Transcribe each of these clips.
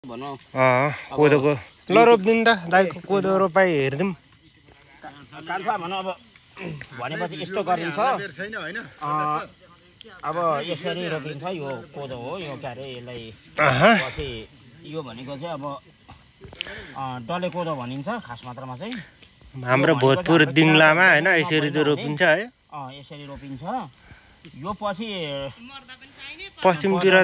भनौँ कोदोको ल रोप्दिनु त दाइको कोदो रोपाइ हेर्दिउँ कान्छा भनौँ अब भनेपछि यस्तो गरिन्छ अब यसरी रोपिन्छ यो कोदो हो यो के अरे यसलाई पछि यो भनेको चाहिँ अब डल्ले कोदो भनिन्छ खास मात्रामा चाहिँ हाम्रो भोजपुर दिङलामा हैन यसरी त रोपिन्छ है यसरी रोपिन्छ यो पछि पश्चिमतिर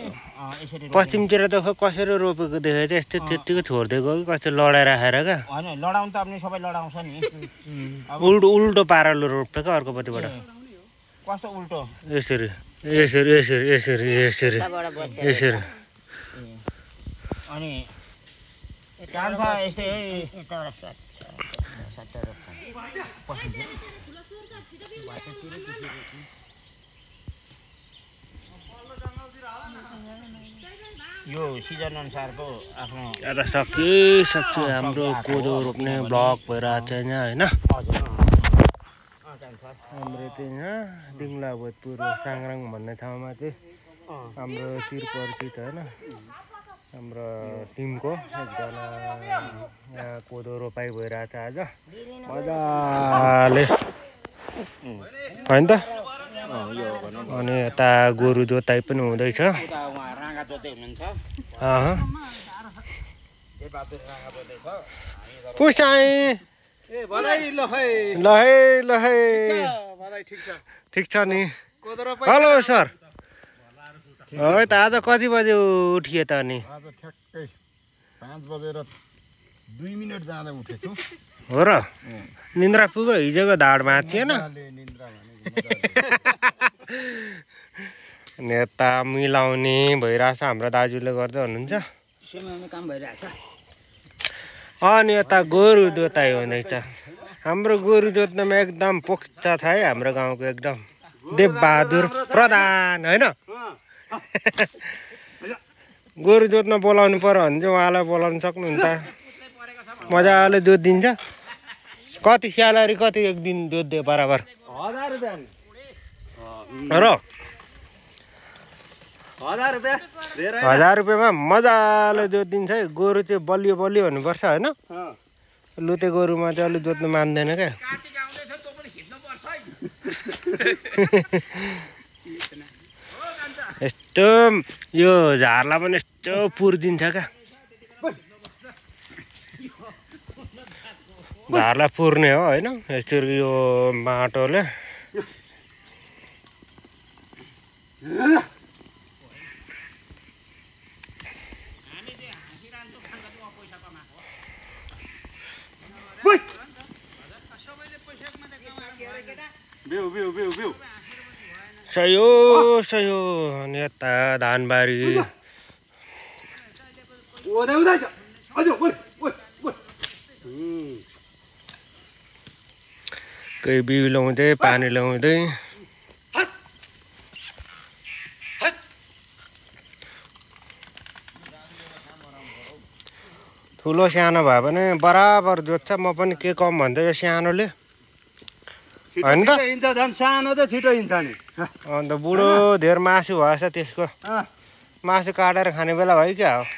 त कसरी रोपेको देखेको चाहिँ यस्तो त्यतिकै छोडिदिएको कि कस्तो लडाइ राखेर क्या होइन लडाउनु त अब सबै लडाउँछ नि उल्टो पाराले रोप्छ क्या अर्कोपट्टिबाट कस्तो उल्टो यसरी यसरी यसरी यसरी यसरी यसरी अनि कान्छा यस्तै यो सिजन अनुसारको आफ्नो एउटा सकिसक्यो हाम्रो कोदो रोप्ने ब्लक भइरहेको छ यहाँ होइन हाम्रो चाहिँ यहाँ दिङला भोजपुर साङराङ भन्ने ठाउँमा चाहिँ हाम्रो चिरपरिचित होइन हाम्रो टिमको एकजना यहाँ कोदो रोपाइ भइरहेको छ आज मजाले होइन त अनि यता गोरु जोताइ पनि हुँदैछ पुसाइ ठिक छ नि हेलो सर है त आज कति बजे उठिए त अनि 5:02 जाँदा उठेछु हो र निन्द्रा पुग्यो हिजोको धाड भाँचिएन नेता मिलाउने भइरहेछ हाम्रो दाजुले गर्दै हुनुहुन्छ अनि यता गोरु जोताइ हुँदैछ हाम्रो गोरु जोत्नमा एकदम पोख्चा छ है हाम्रो गाउँको एकदम देवबहादुर प्रधान होइन गोरु जोत्न बोलाउनु पर्यो भने चाहिँ उहाँलाई बोलाउनु सक्नुहुन्छ मजाले जोतिदिन्छ कति स्यालेरी कति एक दिन जोत्दियो बराबर 1000 रुपैयाँ र 1000 रुपैयाँ 1000 रुपैयाँमा मजाले जोतिदिन्छ है गोरु चाहिँ बलियो बलियो हुनुपर्छ होइन लुते गोरुमा चाहिँ अलिक जोत्नु मान्दैन क्या यस्तो यो झारलाई पनि यस्तो पुर्दिन्छ क्या झारलाई पुर्ने हो होइन यसरी यो माटोले सयो सयो अनि यता धानबारी कोही बिउ लाउँदै पानी लाउँदै ठुलो सानो भए पनि बराबर जोत्छ म पनि के कम भन्दै यो सानोले होइन त सानो त छिटो हिँड्छ नि अन्त बुढो धेर मासु भएछ त्यसको मासु काटेर खाने बेला भयो क्या हो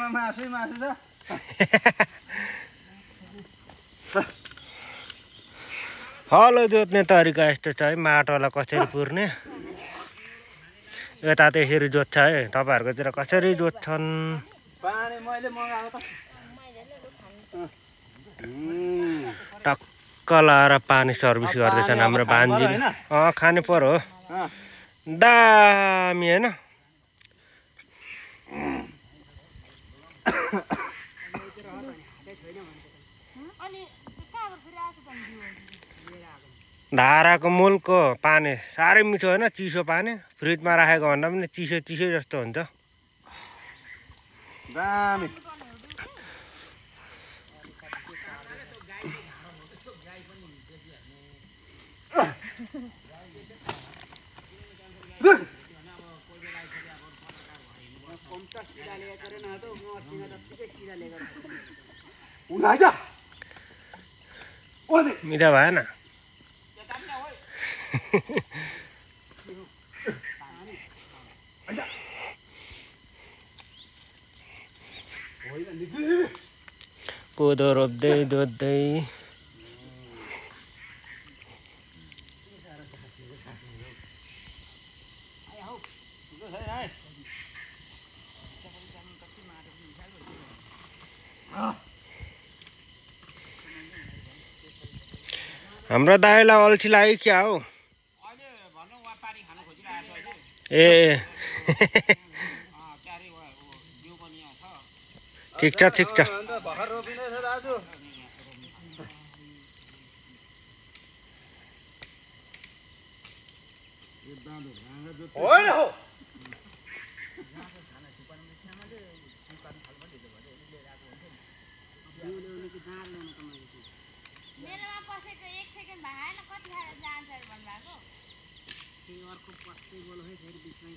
हलो जोत्ने तरिका यस्तो छ है माटोलाई कसरी पुर्ने यता त यसरी जोत्छ है तपाईँहरूकोतिर कसरी जोत्छन् टक्क लाएर पानी सर्भिस गर्दैछन् हाम्रो भान्जीले खानु पर्यो दामी होइन धाराको मूलको पानी साह्रै मिठो होइन चिसो पानी फ्रिजमा राखेको भन्दा पनि चिसो चिसो जस्तो हुन्छ दामी मिठो भएन कोदो रोप्दै जोत्दै हाम्रो दाइलाई अल्छी लाग्यो क्या हो ए ठिक छ ठिक छ भर्खर रोपिने छ दाजु होइन हो मेरोमा पसेको 1 सेकेन्ड भएन कति खाएर जान्छ भन्नुभएको फेरि अर्को पस्दै बोल है फेरि बिचमै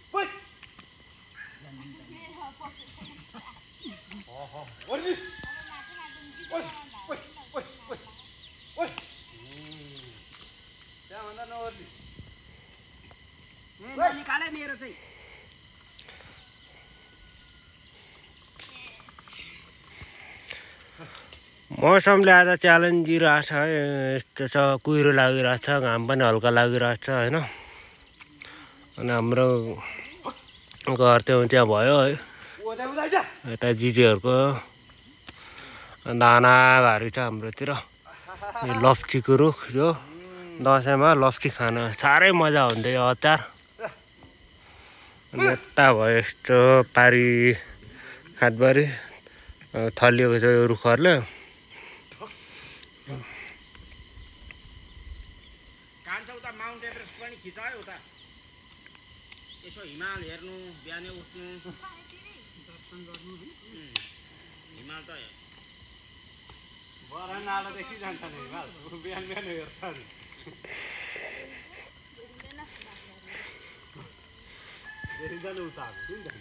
त्यहाँभन्दा नओर्ली निकाले मेरो चाहिँ मौसमले आज च्यालेन्ज दिइरहेछ है यस्तो छ कुहिरो लागिरहेछ घाम पनि हल्का लागिरहेछ होइन अनि हाम्रो घर त्यहाँ भयो है यता जिजेहरूको दानाघारी छ हाम्रोतिर यो लप्चीको रुख जो दसैँमा लप्ची खान साह्रै मजा हुन्थ्यो यो अचार अनि यता भयो यस्तो पारी खाटबारी थलिएको छ यो रुखहरूले माउन्ट एभरेस्ट पनि खिचायो उता यसो हिमाल हेर्नु बिहानै उठ्नु दर्शन गर्नु हिमाल त बरानालादेखि जान्छ नि हिमाल बिहान बिहान हेर्छ नि देखिन्छ नि उता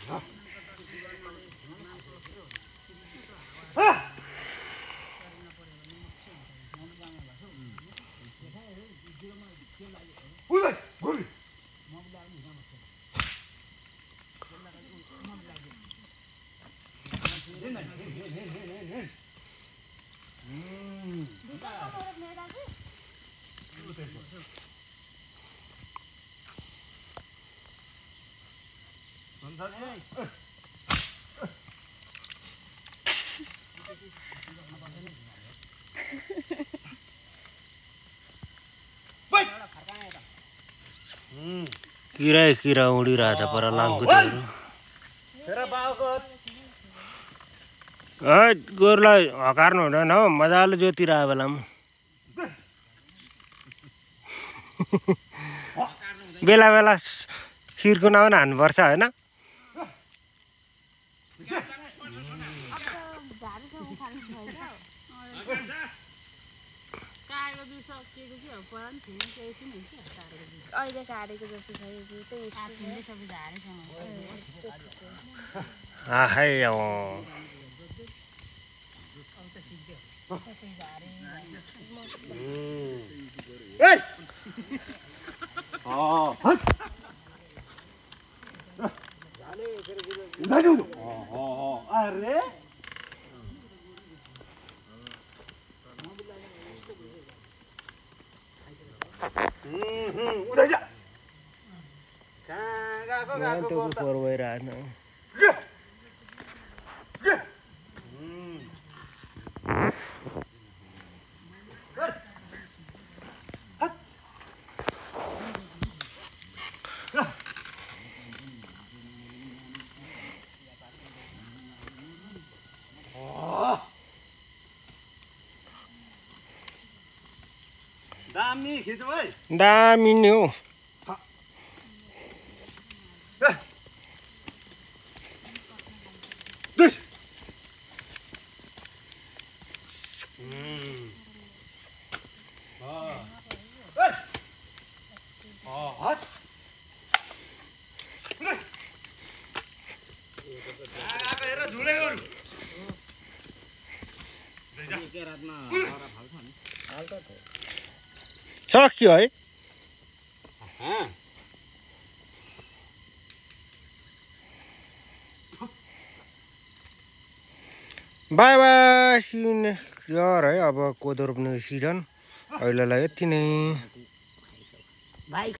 किरा उडिरहेछ पर लामखुट्टेहरू गोरुलाई हकार्नु हुँदैन हो मजाले जोतिरहेको बेलामा बेला बेला शिरको नाम हान्नुपर्छ होइन अहिले काटेको जस्तो छ यो त्यही सबै झारेसँग आखै अरे दामी खिच्नु भाइ दामी नि हो सक्यो है बाई बाई सिन यार है अब कोदो रोप्ने सिजन अहिलेलाई यति नै भाइ